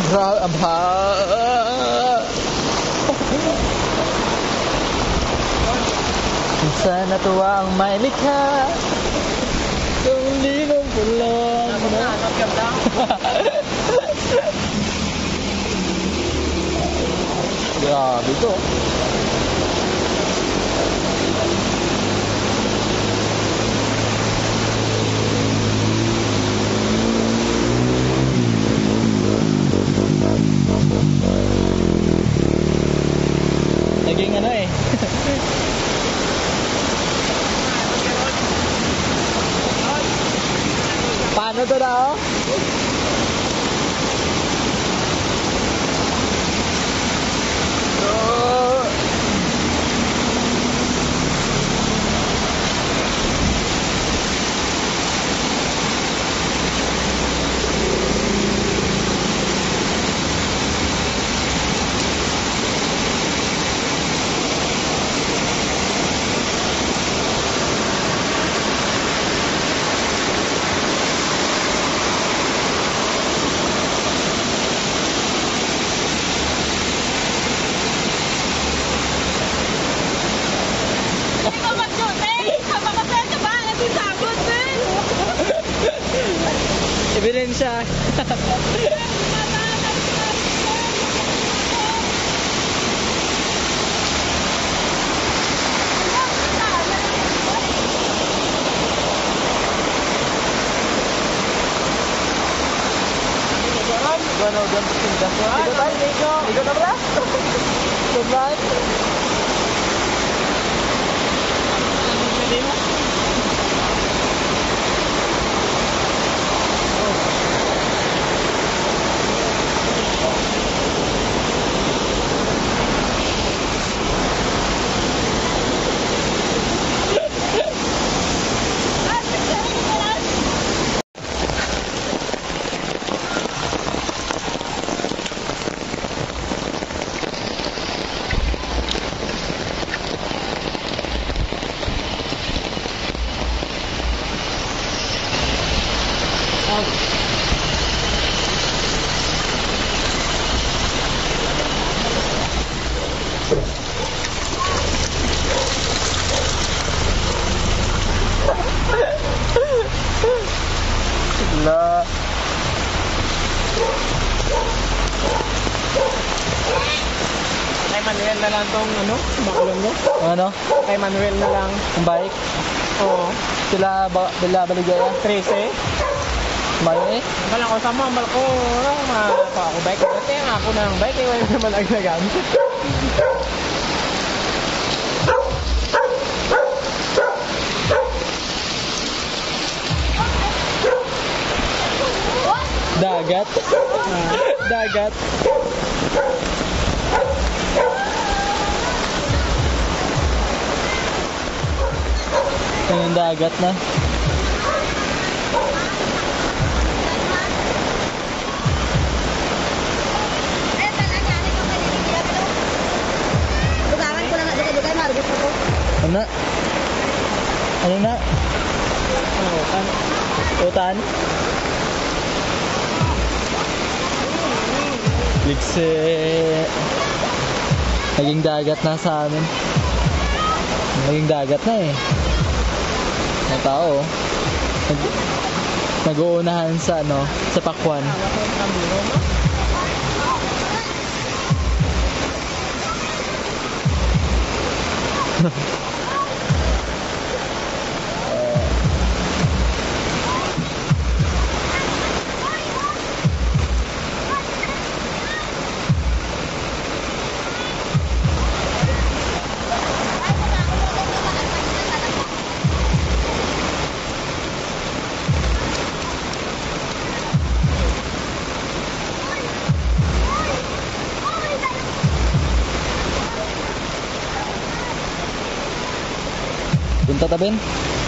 Aba. Sana tuwa ang may likha. Kung linong pulang. Grabe to. Naging ano eh. Paano to na oh? Ebidensya. Bueno, dan pindah. Ikut apa? Ikut La. Kay Manuel na lang tong ano, bakulong mo. Ano? Kay Manuel na lang. Ang bike? Oo. Sila baligaya? 13. Bayo eh? Malang ko sa mga ko, pa ako bike. Kasi nga ako ng bike, eh, wala naman ang nagamit. Dagat? Dagat? Ayun, dagat na. Ano na? Ano na? Utan? Ligse. Naging dagat na sa amin. Naging dagat na eh. Mga tao nag-uunahan sa ano, sa Pakwan. Punta ta Ben?